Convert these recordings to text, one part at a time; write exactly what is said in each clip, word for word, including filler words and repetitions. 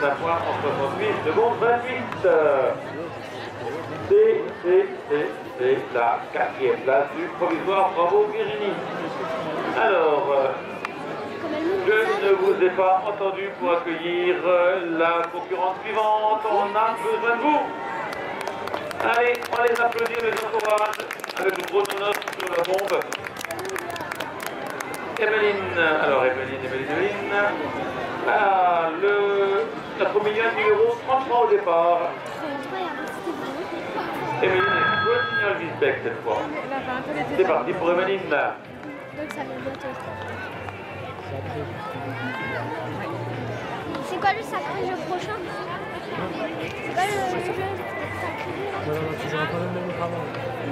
un point en soixante-huit secondes vingt-huit. C'est, c'est, c'est, c'est la quatrième place du provisoire. Bravo Virginie. Alors, euh, je ne vous ai pas entendu pour accueillir euh, la concurrente suivante. On a besoin de vous. Allez, on les applaudit, on les encourage avec le gros note sur la bombe. Emeline, alors Emeline, Emeline, Emeline. Ah, le, notre million numéro trente-trois au départ. Emeline est Rossignol Visbeck cette fois. C'est parti pour Emeline. Donc ça vient bientôt. C'est quoi le sacré jeu prochain? C'est quoi le jeu sacré jeu? Non, non, non, tu joueras quand même même autrement.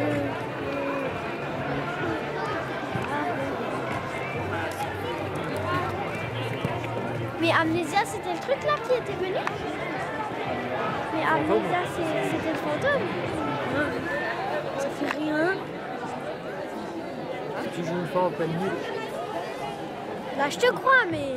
Mais Amnésia, c'était le truc là qui était venu? Mais Amnésia, c'était le fantôme? Ça fait rien. Si tu joues une fois en pleine nuit. Là, je te crois, mais...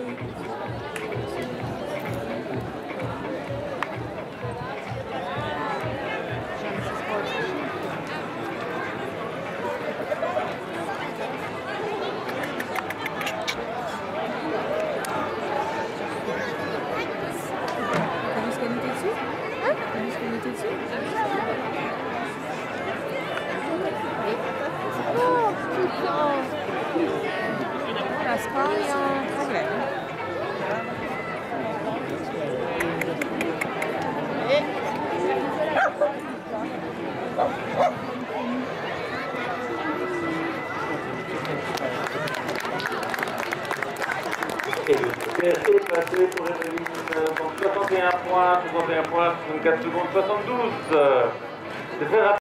La Spa, il y a un problème. Et le Super est passé pour Emeline. Donc soixante et un points, soixante et un points, soixante-quatre secondes, soixante-douze. C'est très rapide.